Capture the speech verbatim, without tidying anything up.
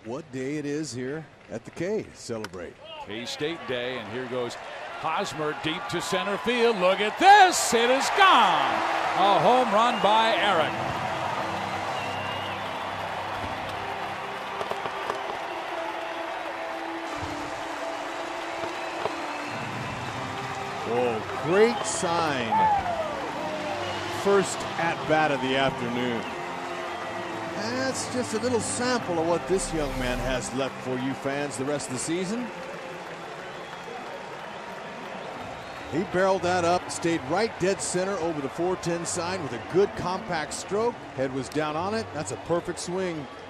what day it is here at the K. Celebrate. K-State Day, and here goes Hosmer deep to center field. Look at this. It is gone. A home run by Eric. Oh, great sign. First at bat of the afternoon. That's just a little sample of what this young man has left for you fans the rest of the season. He barreled that up, stayed right dead center over the four ten sign with a good compact stroke. Head was down on it. That's a perfect swing.